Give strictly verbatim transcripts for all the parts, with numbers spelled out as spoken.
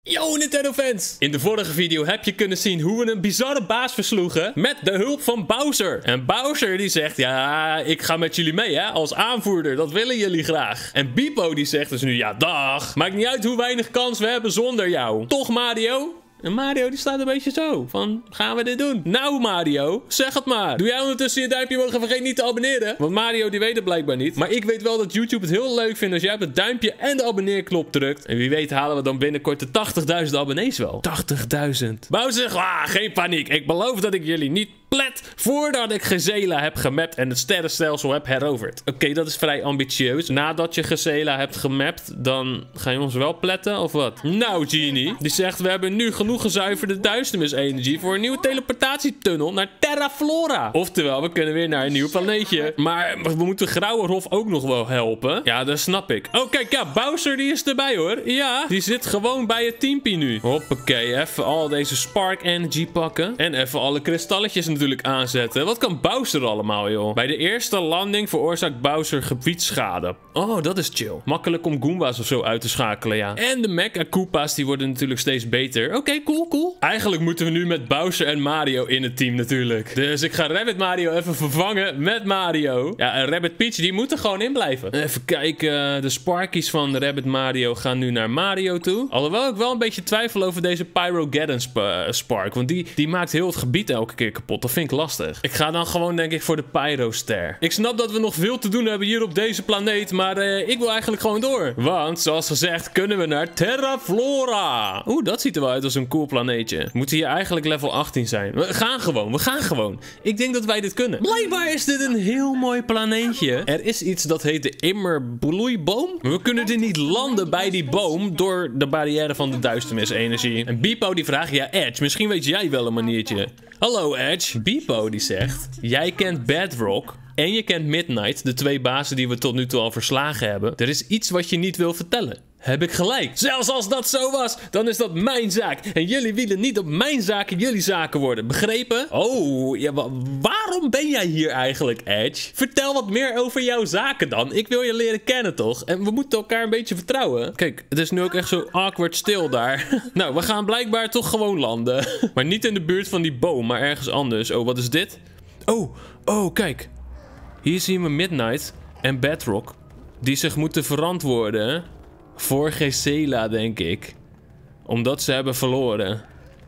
Yo Nintendo fans! In de vorige video heb je kunnen zien hoe we een bizarre baas versloegen met de hulp van Bowser. En Bowser die zegt, ja, ik ga met jullie mee hè, als aanvoerder, dat willen jullie graag. En Beep-O die zegt dus nu, ja dag, maakt niet uit hoe weinig kans we hebben zonder jou. Toch Mario? En Mario die staat een beetje zo van, gaan we dit doen? Nou Mario, zeg het maar. Doe jij ondertussen je duimpje omhoog en vergeet niet te abonneren. Want Mario die weet het blijkbaar niet. Maar ik weet wel dat YouTube het heel leuk vindt als jij op het duimpje en de abonneerknop drukt. En wie weet halen we dan binnenkort de tachtigduizend abonnees wel. tachtigduizend. Bowser zegt, ah, geen paniek. Ik beloof dat ik jullie niet plet voordat ik Gezela heb gemapt en het sterrenstelsel heb heroverd. Oké, okay, dat is vrij ambitieus. Nadat je Gezela hebt gemapt, dan ga je ons wel pletten of wat? Nou, Genie, die zegt we hebben nu genoeg gezuiverde duisternisenergie voor een nieuwe teleportatietunnel naar Terra Flora. Oftewel, we kunnen weer naar een nieuw planeetje. Maar we moeten Grauwerhof ook nog wel helpen. Ja, dat snap ik. Oh, kijk, ja, Bowser die is erbij hoor. Ja, die zit gewoon bij het teampie nu. Hoppakee, even al deze Spark Energy pakken. En even alle kristalletjes natuurlijk aanzetten. Wat kan Bowser allemaal, joh? Bij de eerste landing veroorzaakt Bowser gebiedschade. Oh, dat is chill. Makkelijk om Goomba's of zo uit te schakelen, ja. En de Mecha Koopa's die worden natuurlijk steeds beter. Oké, okay, cool, cool. Eigenlijk moeten we nu met Bowser en Mario in het team natuurlijk. Dus ik ga Rabbit Mario even vervangen met Mario. Ja, en Rabbit Peach die moet er gewoon in blijven. Even kijken. De Sparkies van Rabbit Mario gaan nu naar Mario toe. Alhoewel ik wel een beetje twijfel over deze Pyrogeddon sp Spark. Want die, die maakt heel het gebied elke keer kapot. Dat vind ik lastig. Ik ga dan gewoon denk ik voor de Pyro-ster. Ik snap dat we nog veel te doen hebben hier op deze planeet. Maar uh, ik wil eigenlijk gewoon door. Want zoals gezegd kunnen we naar Terra Flora. Oeh, dat ziet er wel uit als een cool planeetje. We moeten hier eigenlijk level achttien zijn. We gaan gewoon, we gaan gewoon. Ik denk dat wij dit kunnen. Blijkbaar is dit een heel mooi planeetje. Er is iets dat heet de Immerbloeiboom. Maar we kunnen er niet landen bij die boom door de barrière van de duisternisenergie. En Beep-O die vraagt, ja Edge, misschien weet jij wel een maniertje. Hallo Edge. Beep-O die zegt, jij kent Bedrock en je kent Midnight, de twee bazen die we tot nu toe al verslagen hebben. Er is iets wat je niet wil vertellen. Heb ik gelijk? Zelfs als dat zo was, dan is dat mijn zaak. En jullie willen niet op mijn zaken jullie zaken worden. Begrepen? Oh, ja, waarom ben jij hier eigenlijk, Edge? Vertel wat meer over jouw zaken dan. Ik wil je leren kennen, toch? En we moeten elkaar een beetje vertrouwen. Kijk, het is nu ook echt zo awkward stil daar. Nou, we gaan blijkbaar toch gewoon landen. Maar niet in de buurt van die boom, maar ergens anders. Oh, wat is dit? Oh, oh, kijk. Hier zien we Midnight en Bedrock, die zich moeten verantwoorden voor Gezela, denk ik. Omdat ze hebben verloren.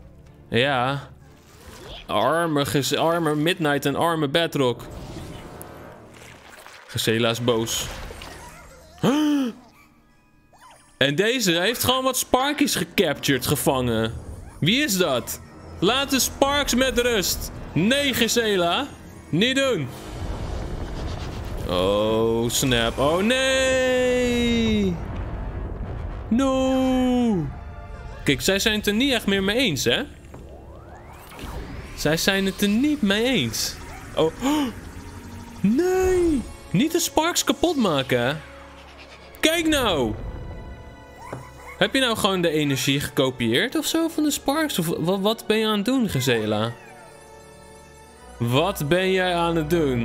Ja. Arme, arme Midnight en arme Bedrock. Gezela is boos. En deze heeft gewoon wat Sparkies gecaptured, gevangen. Wie is dat? Laat de Sparks met rust. Nee, Gezela. Niet doen. Oh, snap. Oh, nee. No. Kijk, zij zijn het er niet echt meer mee eens, hè? Zij zijn het er niet mee eens. Oh. Nee. Niet de Sparks kapot maken. Kijk nou. Heb je nou gewoon de energie gekopieerd of zo van de Sparks? Of wat ben je aan het doen, Gezela? Wat ben jij aan het doen?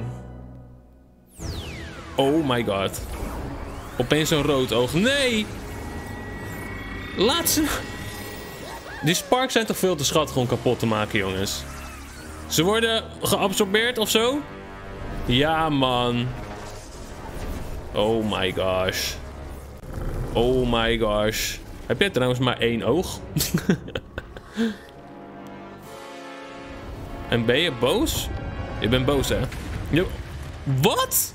Oh my god. Opeens zo'n rood oog. Nee. Laat ze... Die Sparks zijn toch veel te schattig om kapot te maken, jongens. Ze worden geabsorbeerd of zo? Ja, man. Oh my gosh. Oh my gosh. Heb jij trouwens maar één oog? En ben je boos? Je bent boos, hè? Jo. Wat?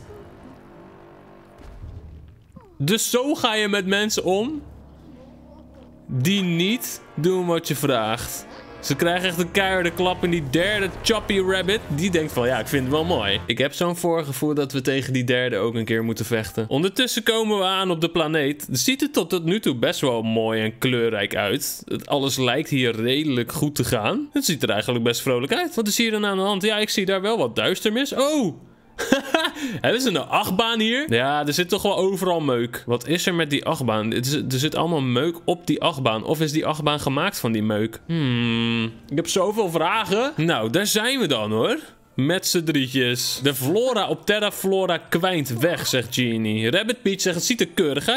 Dus zo ga je met mensen om die niet doen wat je vraagt. Ze krijgen echt een keiharde klap en die derde Choppy Rabbit, die denkt van ja, ik vind het wel mooi. Ik heb zo'n voorgevoel dat we tegen die derde ook een keer moeten vechten. Ondertussen komen we aan op de planeet. Het ziet er tot nu toe best wel mooi en kleurrijk uit. Alles lijkt hier redelijk goed te gaan. Het ziet er eigenlijk best vrolijk uit. Wat is hier dan aan de hand? Ja, ik zie daar wel wat duisternis. Oh! Hebben ze een achtbaan hier? Ja, er zit toch wel overal meuk. Wat is er met die achtbaan? Er zit allemaal meuk op die achtbaan. Of is die achtbaan gemaakt van die meuk? Hmm, ik heb zoveel vragen. Nou, daar zijn we dan hoor. Met z'n drietjes. De flora op Terra Flora kwijnt weg, zegt Genie. Rabbit Peach zegt het ziet er keurig uit.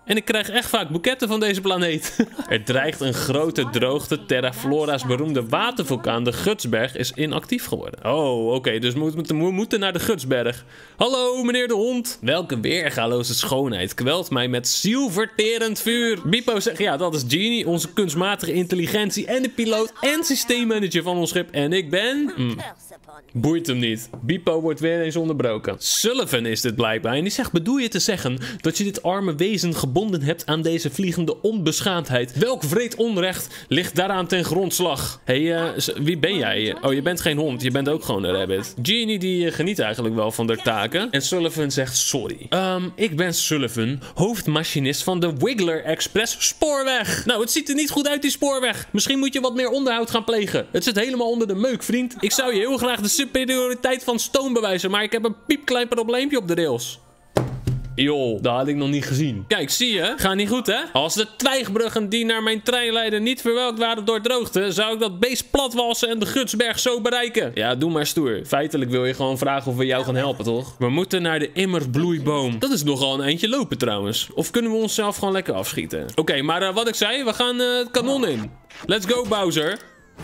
En ik krijg echt vaak boeketten van deze planeet. Er dreigt een grote droogte. Terra Flora's beroemde watervulkaan, de Gutsberg, is inactief geworden. Oh, oké. Okay, dus we moeten, we moeten naar de Gutsberg. Hallo, meneer de hond. Welke weergaloze schoonheid kwelt mij met zielverterend vuur. Bipo zegt, ja, dat is Genie, onze kunstmatige intelligentie en de piloot en systeemmanager van ons schip. En ik ben... Mm. Boeit hem niet. Bipo wordt weer eens onderbroken. Sullivan is dit blijkbaar. En die zegt, bedoel je te zeggen dat je dit arme wezen gebonden hebt aan deze vliegende onbeschaamdheid? Welk wreed onrecht ligt daaraan ten grondslag? Hé, hey, uh, wie ben jij? Oh, je bent geen hond. Je bent ook gewoon een rabbit. Genie die uh, geniet eigenlijk wel van de taken. En Sullivan zegt, sorry. Um, ik ben Sullivan, hoofdmachinist van de Wiggler Express spoorweg. Nou, het ziet er niet goed uit, die spoorweg. Misschien moet je wat meer onderhoud gaan plegen. Het zit helemaal onder de meuk, vriend. Ik zou je heel graag de superioriteit van stoom bewijzen, maar ik heb een piepklein probleempje op de rails. Joh, dat had ik nog niet gezien. Kijk, zie je? Gaat niet goed, hè? Als de twijgbruggen die naar mijn trein leiden niet verwelkt waren door droogte, zou ik dat beest platwalsen en de Gutsberg zo bereiken. Ja, doe maar stoer. Feitelijk wil je gewoon vragen of we jou gaan helpen, toch? We moeten naar de Immerbloeiboom. Dat is nogal een eindje lopen, trouwens. Of kunnen we onszelf gewoon lekker afschieten? Oké, okay, maar uh, wat ik zei, we gaan uh, het kanon in. Let's go, Bowser.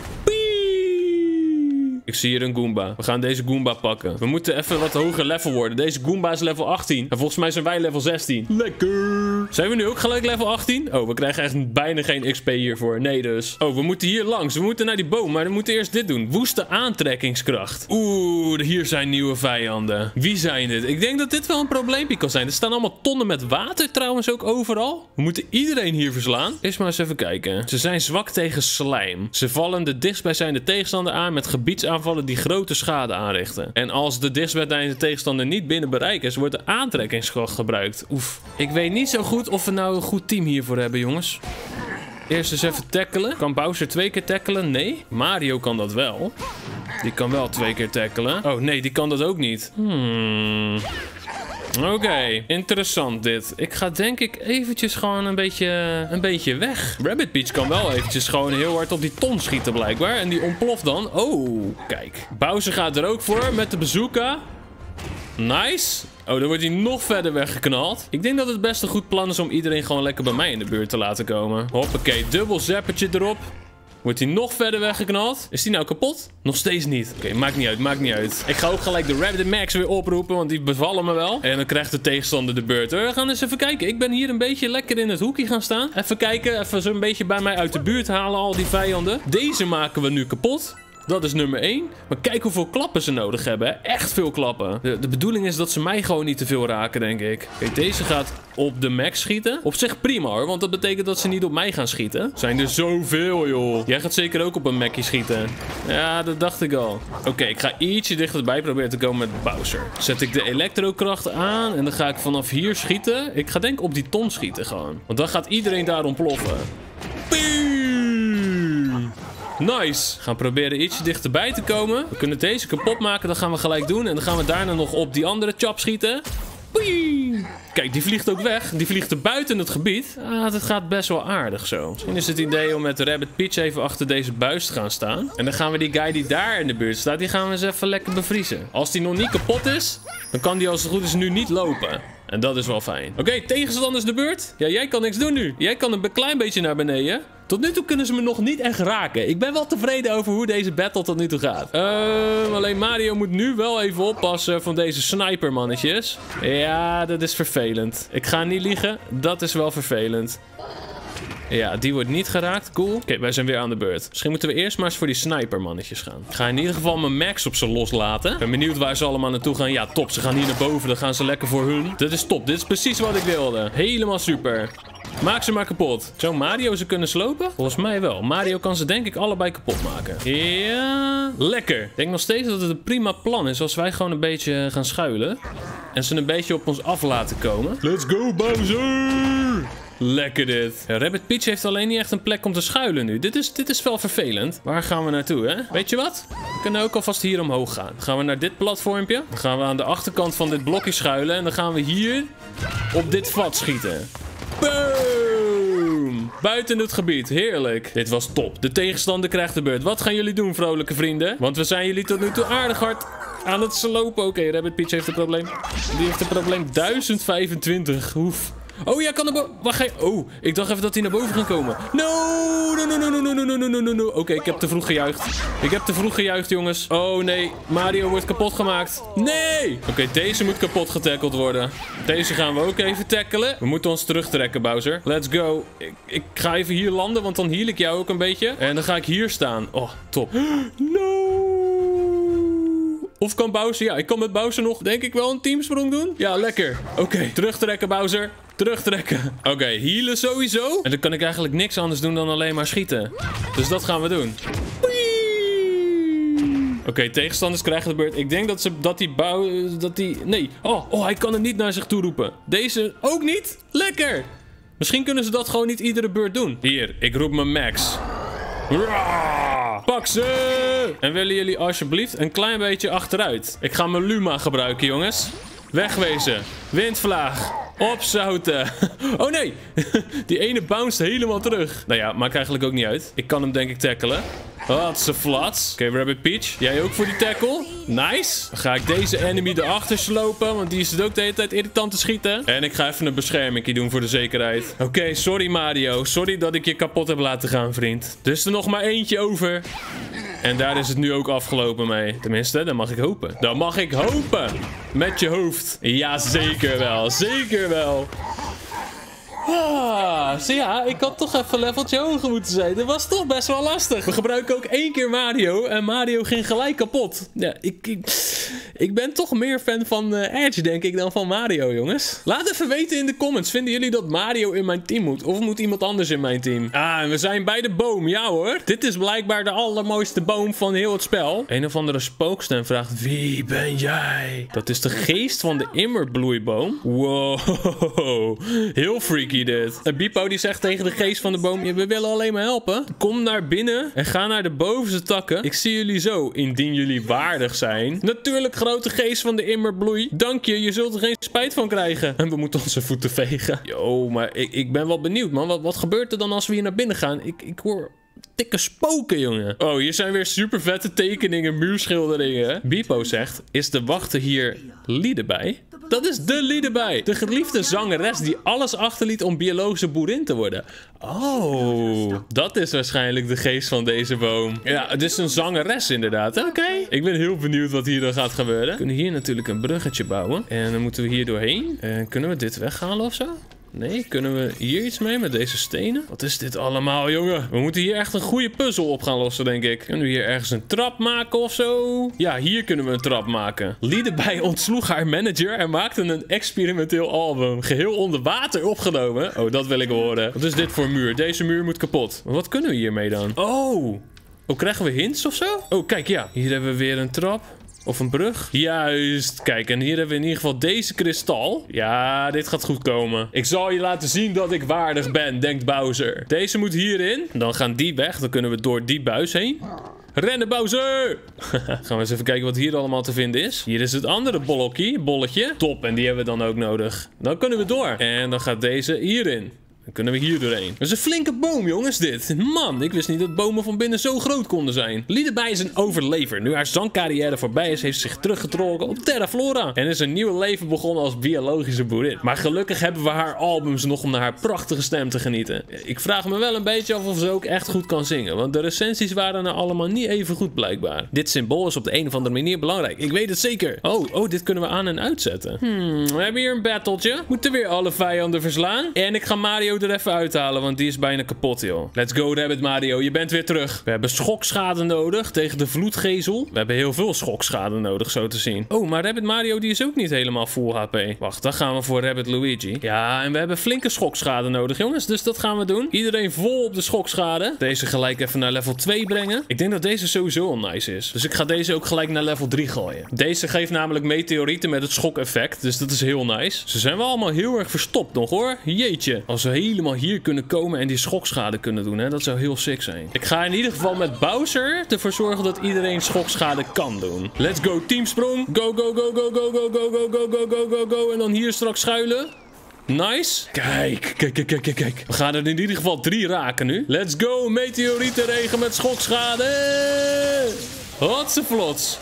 Ik zie hier een Goomba. We gaan deze Goomba pakken. We moeten even wat hoger level worden. Deze Goomba is level achttien. En volgens mij zijn wij level zestien. Lekker. Zijn we nu ook gelijk level achttien? Oh, we krijgen echt bijna geen X P hiervoor. Nee dus. Oh, we moeten hier langs. We moeten naar die boom. Maar we moeten eerst dit doen. Woeste aantrekkingskracht. Oeh, hier zijn nieuwe vijanden. Wie zijn dit? Ik denk dat dit wel een probleempje kan zijn. Er staan allemaal tonnen met water trouwens ook overal. We moeten iedereen hier verslaan. Eerst maar eens even kijken. Ze zijn zwak tegen slijm. Ze vallen de dichtstbijzijnde tegenstander aan met gebiedsaanvallen die grote schade aanrichten. En als de dichtstbijzijnde tegenstander niet binnen bereik is, wordt de aantrekkingskracht gebruikt. Oef. Ik weet niet zo goed of we nou een goed team hiervoor hebben, jongens. Eerst eens even tackelen. Kan Bowser twee keer tackelen? Nee. Mario kan dat wel. Die kan wel twee keer tackelen. Oh nee, die kan dat ook niet. Hmm... Oké, okay, interessant dit. Ik ga denk ik eventjes gewoon een beetje, een beetje weg. Rabbit Peach kan wel eventjes gewoon heel hard op die ton schieten blijkbaar. En die ontploft dan. Oh, kijk. Bowser gaat er ook voor met de bazooka. Nice. Oh, dan wordt hij nog verder weggeknald. Ik denk dat het best een goed plan is om iedereen gewoon lekker bij mij in de buurt te laten komen. Hoppakee, dubbel zappertje erop. Wordt hij nog verder weggeknald? Is die nou kapot? Nog steeds niet. Oké, okay, maakt niet uit, maakt niet uit. Ik ga ook gelijk de Rabbit Max weer oproepen, want die bevallen me wel. En dan krijgt de tegenstander de beurt. We gaan eens even kijken. Ik ben hier een beetje lekker in het hoekje gaan staan. Even kijken, even zo'n beetje bij mij uit de buurt halen, al die vijanden. Deze maken we nu kapot. Dat is nummer één. Maar kijk hoeveel klappen ze nodig hebben. Hè? Echt veel klappen. De, de bedoeling is dat ze mij gewoon niet te veel raken, denk ik. Kijk, deze gaat op de max schieten. Op zich prima hoor, want dat betekent dat ze niet op mij gaan schieten. Zijn er zoveel, joh. Jij gaat zeker ook op een Mackie schieten. Ja, dat dacht ik al. Oké, okay, ik ga ietsje dichterbij proberen te komen met Bowser. Zet ik de elektrokracht aan en dan ga ik vanaf hier schieten. Ik ga denk ik op die ton schieten gewoon. Want dan gaat iedereen daar ontploffen. Nice. We gaan proberen ietsje dichterbij te komen. We kunnen deze kapot maken. Dat gaan we gelijk doen. En dan gaan we daarna nog op die andere chop schieten. Wee. Kijk, die vliegt ook weg. Die vliegt er buiten het gebied. Ah, dat gaat best wel aardig zo. Misschien is het idee om met Rabbit Peach even achter deze buis te gaan staan. En dan gaan we die guy die daar in de buurt staat, die gaan we eens even lekker bevriezen. Als die nog niet kapot is, dan kan die als het goed is nu niet lopen. En dat is wel fijn. Oké, okay, tegenstanders de beurt. Ja, jij kan niks doen nu. Jij kan een klein beetje naar beneden. Tot nu toe kunnen ze me nog niet echt raken. Ik ben wel tevreden over hoe deze battle tot nu toe gaat. Uh, alleen Mario moet nu wel even oppassen van deze snipermannetjes. Ja, dat is vervelend. Ik ga niet liegen. Dat is wel vervelend. Ja, die wordt niet geraakt. Cool. Oké, okay, wij zijn weer aan de beurt. Misschien moeten we eerst maar eens voor die snipermannetjes gaan. Ik ga in ieder geval mijn max op ze loslaten. Ik ben benieuwd waar ze allemaal naartoe gaan. Ja, top. Ze gaan hier naar boven. Dan gaan ze lekker voor hun. Dit is top. Dit is precies wat ik wilde. Helemaal super. Maak ze maar kapot. Zou Mario ze kunnen slopen? Volgens mij wel. Mario kan ze denk ik allebei kapot maken. Ja, lekker. Ik denk nog steeds dat het een prima plan is als wij gewoon een beetje gaan schuilen. En ze een beetje op ons af laten komen. Let's go, Bowser! Lekker dit. Ja, Rabbit Peach heeft alleen niet echt een plek om te schuilen nu. Dit is, dit is wel vervelend. Waar gaan we naartoe, hè? Weet je wat? We kunnen ook alvast hier omhoog gaan. Dan gaan we naar dit platformpje. Dan gaan we aan de achterkant van dit blokje schuilen. En dan gaan we hier op dit vat schieten. Boom! Buiten het gebied. Heerlijk. Dit was top. De tegenstander krijgt de beurt. Wat gaan jullie doen, vrolijke vrienden? Want we zijn jullie tot nu toe aardig hard aan het slopen. Oké, okay, Rabbit Peach heeft een probleem. Die heeft een probleem duizend vijfentwintig. Oef. Oh, jij kan naar boven. Wacht, hij... Oh, ik dacht even dat hij naar boven ging komen. No, no, no, no, no, no, no, no, no, no, no. Oké, okay, ik heb te vroeg gejuicht. Ik heb te vroeg gejuicht, jongens. Oh, nee. Mario wordt kapot gemaakt. Nee! Oké, okay, deze moet kapot getackeld worden. Deze gaan we ook even tackelen. We moeten ons terugtrekken, Bowser. Let's go. Ik, ik ga even hier landen, want dan heal ik jou ook een beetje. En dan ga ik hier staan. Oh, top. No! Of kan Bowser... Ja, ik kan met Bowser nog, denk ik, wel een teamsprong doen. Ja, lekker. Oké, okay, terugtrekken, Bowser. Terugtrekken. Oké, okay, healen sowieso. En dan kan ik eigenlijk niks anders doen dan alleen maar schieten. Dus dat gaan we doen. Oké, okay, tegenstanders krijgen de beurt. Ik denk dat ze dat die bouw... Dat die... Nee. Oh, oh, hij kan het niet naar zich toe roepen. Deze ook niet? Lekker. Misschien kunnen ze dat gewoon niet iedere beurt doen. Hier, ik roep mijn Max. Raaah! Pak ze! En willen jullie alsjeblieft een klein beetje achteruit? Ik ga mijn Luma gebruiken, jongens. Wegwezen. Windvlaag. Opzouten. Oh nee. Die ene bounced helemaal terug. Nou ja, maakt eigenlijk ook niet uit. Ik kan hem denk ik tackelen. Hatse flats. Oké, okay, Rabbit Peach. Jij ook voor die tackle? Nice. Dan ga ik deze enemy erachter slopen. Want die is het ook de hele tijd irritant te schieten. En ik ga even een bescherming doen voor de zekerheid. Oké, okay, sorry Mario. Sorry dat ik je kapot heb laten gaan, vriend. Er is er nog maar eentje over. En daar is het nu ook afgelopen mee. Tenminste, dat mag ik hopen. Dat mag ik hopen. Met je hoofd. Ja, zeker wel. Zeker wel. Ah, so ja, ik had toch even een leveltje hoger moeten zijn. Dat was toch best wel lastig. We gebruiken ook één keer Mario en Mario ging gelijk kapot. Ja, ik, ik, ik ben toch meer fan van uh, Edge, denk ik, dan van Mario, jongens. Laat even weten in de comments. Vinden jullie dat Mario in mijn team moet? Of moet iemand anders in mijn team? Ah, en we zijn bij de boom. Ja hoor. Dit is blijkbaar de allermooiste boom van heel het spel. Een of andere spookstem vraagt, wie ben jij? Dat is de geest van de immerbloeiboom. Wow. Heel freaky dit. En Beepo die zegt tegen de geest van de boom, we willen alleen maar helpen. Kom naar binnen en ga naar de bovenste takken. Ik zie jullie zo, indien jullie waardig zijn. Natuurlijk, grote geest van de immerbloei. Dank je, je zult er geen spijt van krijgen. En we moeten onze voeten vegen. Yo, maar ik, ik ben wel benieuwd, man. Wat, wat gebeurt er dan als we hier naar binnen gaan? Ik, ik hoor... dikke spoken, jongen. Oh, hier zijn weer super vette tekeningen, muurschilderingen. Beepo zegt, is de wachter hier Liedebij? Dat is de Liedebij. De geliefde zangeres die alles achterliet om biologische boerin te worden. Oh, dat is waarschijnlijk de geest van deze boom. Ja, het is een zangeres inderdaad. Oké. Okay. Ik ben heel benieuwd wat hier dan gaat gebeuren. We kunnen hier natuurlijk een bruggetje bouwen. En dan moeten we hier doorheen. En kunnen we dit weghalen of zo? Nee, kunnen we hier iets mee met deze stenen? Wat is dit allemaal, jongen? We moeten hier echt een goede puzzel op gaan lossen, denk ik. Kunnen we hier ergens een trap maken of zo? Ja, hier kunnen we een trap maken. Liedebij ontsloeg haar manager en maakte een experimenteel album. Geheel onder water opgenomen. Oh, dat wil ik horen. Wat is dit voor muur? Deze muur moet kapot. Maar wat kunnen we hiermee dan? Oh! Oh, krijgen we hints of zo? Oh, kijk, ja. Hier hebben we weer een trap. Of een brug. Juist. Kijk, en hier hebben we in ieder geval deze kristal. Ja, dit gaat goed komen. Ik zal je laten zien dat ik waardig ben, denkt Bowser. Deze moet hierin. Dan gaan die weg. Dan kunnen we door die buis heen. Rennen, Bowser! Gaan we eens even kijken wat hier allemaal te vinden is. Hier is het andere bolletje. Bolletje. Top, en die hebben we dan ook nodig. Dan kunnen we door. En dan gaat deze hierin. Dan kunnen we hier doorheen. Dat is een flinke boom, jongens, dit. Man, ik wist niet dat bomen van binnen zo groot konden zijn. Liedebij is een overlever. Nu haar zangcarrière voorbij is, heeft ze zich teruggetrokken op Terra Flora. En is een nieuw leven begonnen als biologische boerin. Maar gelukkig hebben we haar albums nog om naar haar prachtige stem te genieten. Ik vraag me wel een beetje af of ze ook echt goed kan zingen. Want de recensies waren er allemaal niet even goed, blijkbaar. Dit symbool is op de een of andere manier belangrijk. Ik weet het zeker. Oh, oh, dit kunnen we aan- en uitzetten. Hmm, we hebben hier een battletje. Moeten weer alle vijanden verslaan. En ik ga Mario er even uithalen, want die is bijna kapot, joh. Let's go, Rabbit Mario. Je bent weer terug. We hebben schokschade nodig tegen de vloedgezel. We hebben heel veel schokschade nodig, zo te zien. Oh, maar Rabbit Mario, die is ook niet helemaal full H P. Wacht, dan gaan we voor Rabbit Luigi. Ja, en we hebben flinke schokschade nodig, jongens. Dus dat gaan we doen. Iedereen vol op de schokschade. Deze gelijk even naar level twee brengen. Ik denk dat deze sowieso al nice is. Dus ik ga deze ook gelijk naar level drie gooien. Deze geeft namelijk meteorieten met het schokeffect. Dus dat is heel nice. Ze zijn wel allemaal heel erg verstopt nog, hoor. Jeetje. Als we helemaal hier kunnen komen en die schokschade kunnen doen, hè. Dat zou heel sick zijn. Ik ga in ieder geval met Bowser ervoor zorgen dat iedereen schokschade kan doen. Let's go, teamsprong. Go, go, go, go, go, go, go, go, go, go, go, go, go. En dan hier straks schuilen. Nice. Kijk, kijk, kijk, kijk, kijk. We gaan er in ieder geval drie raken nu. Let's go, meteorietenregen met schokschade. Hotse vlots.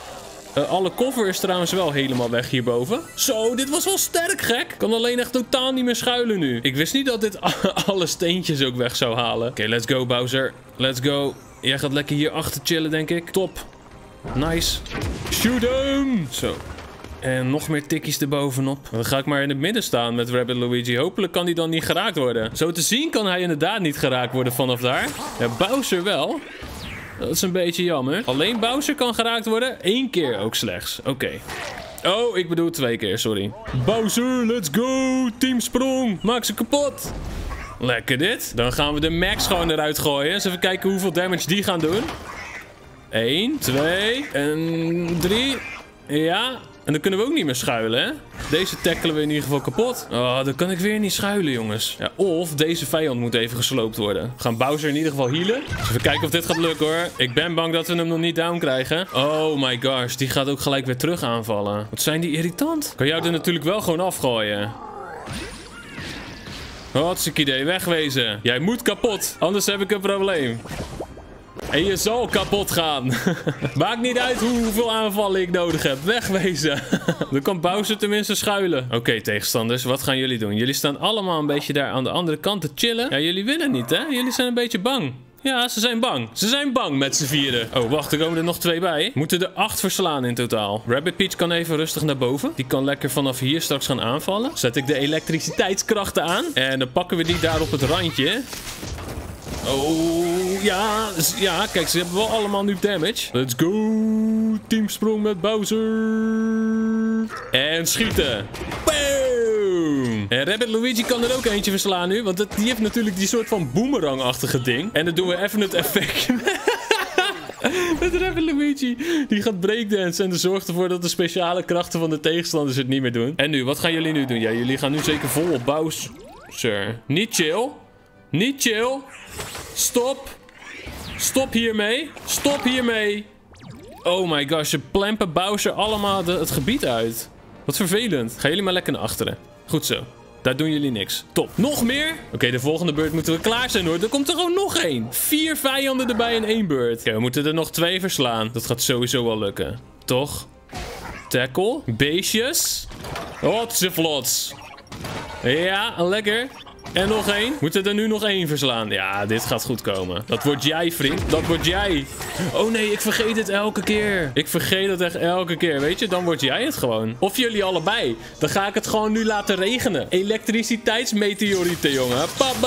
Uh, alle koffer is trouwens wel helemaal weg hierboven. Zo, dit was wel sterk, gek. Kan alleen echt totaal niet meer schuilen nu. Ik wist niet dat dit alle steentjes ook weg zou halen. Oké, okay, let's go, Bowser. Let's go. Jij gaat lekker hier achter chillen, denk ik. Top. Nice. Shoot hem. Zo. En nog meer tikkies erbovenop. Dan ga ik maar in het midden staan met Rabbid Luigi. Hopelijk kan hij dan niet geraakt worden. Zo te zien kan hij inderdaad niet geraakt worden vanaf daar. Ja, Bowser wel. Dat is een beetje jammer. Alleen Bowser kan geraakt worden. Eén keer ook slechts. Oké. Okay. Oh, ik bedoel twee keer, sorry. Bowser, let's go. Team Sprong. Maak ze kapot. Lekker dit. Dan gaan we de max gewoon eruit gooien. Eens even kijken hoeveel damage die gaan doen. Eén, twee en drie. Ja. En dan kunnen we ook niet meer schuilen, hè? Deze tackelen we in ieder geval kapot. Oh, dan kan ik weer niet schuilen, jongens. Ja, of deze vijand moet even gesloopt worden. We gaan Bowser in ieder geval healen. Dus even kijken of dit gaat lukken, hoor. Ik ben bang dat we hem nog niet down krijgen. Oh my gosh, die gaat ook gelijk weer terug aanvallen. Wat zijn die irritant. Kan jou er natuurlijk wel gewoon afgooien. Hartstikke idee, wegwezen. Jij moet kapot, anders heb ik een probleem. En je zal kapot gaan. Maakt niet uit hoeveel aanvallen ik nodig heb. Wegwezen. Dan kan Bowser tenminste schuilen. Oké, okay, tegenstanders. Wat gaan jullie doen? Jullie staan allemaal een beetje daar aan de andere kant te chillen. Ja, jullie willen niet, hè? Jullie zijn een beetje bang. Ja, ze zijn bang. Ze zijn bang met z'n vieren. Oh, wacht. Er komen er nog twee bij. Moeten er acht verslaan in totaal. Rabbid Peach kan even rustig naar boven. Die kan lekker vanaf hier straks gaan aanvallen. Zet ik de elektriciteitskrachten aan. En dan pakken we die daar op het randje. Oh, ja. Ja, kijk, ze hebben wel allemaal nu damage. Let's go. Teamsprong met Bowser. En schieten. Boom. En Rabbid Luigi kan er ook eentje verslaan nu. Want het, die heeft natuurlijk die soort van boomerang-achtige ding. En dan doen we even het effectje. Met Rabbid Luigi. Die gaat breakdance en zorgt ervoor dat de speciale krachten van de tegenstanders het niet meer doen. En nu, wat gaan jullie nu doen? Ja, jullie gaan nu zeker vol op Bowser. Niet chill. Niet chill. Stop. Stop hiermee. Stop hiermee. Oh my gosh, ze plempen Bowser allemaal de, het gebied uit. Wat vervelend. Gaan jullie maar lekker naar achteren. Goed zo. Daar doen jullie niks. Top. Nog meer? Oké, okay, de volgende beurt moeten we klaar zijn, hoor. Er komt er gewoon nog één. Vier vijanden erbij in één beurt. Oké, okay, we moeten er nog twee verslaan. Dat gaat sowieso wel lukken. Toch? Tackle. Beestjes. Hotse vlots. Ja, lekker. En nog één. Moeten er nu nog één verslaan? Ja, dit gaat goed komen. Dat wordt jij, vriend. Dat wordt jij. Oh nee, ik vergeet het elke keer. Ik vergeet het echt elke keer. Weet je, dan word jij het gewoon. Of jullie allebei. Dan ga ik het gewoon nu laten regenen. Elektriciteitsmeteorieten, jongen.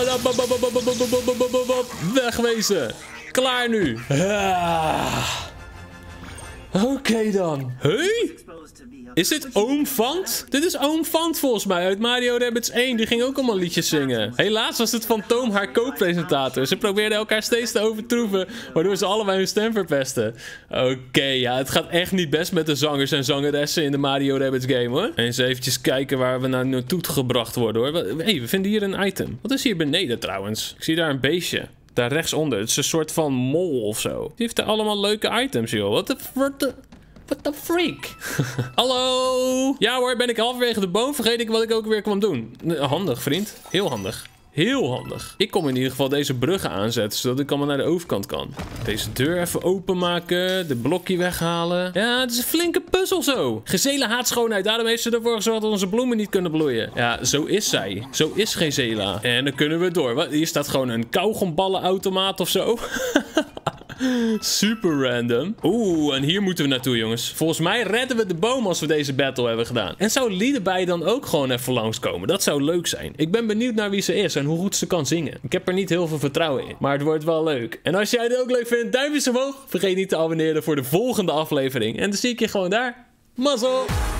Wegwezen. Klaar nu. Ah. Oké okay dan. Hey? Is dit Oom Fant? Dit is Oom Fant volgens mij uit Mario Rabbids één. Die ging ook allemaal liedjes zingen. Helaas was het Fantoom haar co-presentator. Ze probeerden elkaar steeds te overtroeven, waardoor ze allebei hun stem verpesten. Oké, okay, ja, het gaat echt niet best met de zangers en zangeressen in de Mario Rabbids game, hoor. Eens eventjes kijken waar we nou naartoe gebracht worden, hoor. Hé, hey, we vinden hier een item. Wat is hier beneden trouwens? Ik zie daar een beestje. Daar rechtsonder. Het is een soort van mol of zo. Die heeft er allemaal leuke items, joh. Wat de... What the... What the freak? Hallo? Ja hoor, ben ik halverwege de boom. Vergeet ik wat ik ook weer kwam doen. Handig, vriend. Heel handig. Heel handig. Ik kom in ieder geval deze bruggen aanzetten, zodat ik allemaal naar de overkant kan. Deze deur even openmaken. De blokje weghalen. Ja, het is een flinke puzzel zo. Gezela haat schoonheid. Daarom heeft ze ervoor gezorgd dat onze bloemen niet kunnen bloeien. Ja, zo is zij. Zo is Gezela. En dan kunnen we door. Wat? Hier staat gewoon een kauwgomballenautomaat of zo. Super random. Oeh, en hier moeten we naartoe, jongens. Volgens mij redden we de boom als we deze battle hebben gedaan. En zou Liedebij dan ook gewoon even langskomen? Dat zou leuk zijn. Ik ben benieuwd naar wie ze is en hoe goed ze kan zingen. Ik heb er niet heel veel vertrouwen in, maar het wordt wel leuk. En als jij het ook leuk vindt, duimpjes omhoog. Vergeet niet te abonneren voor de volgende aflevering. En dan zie ik je gewoon daar. Mazzel!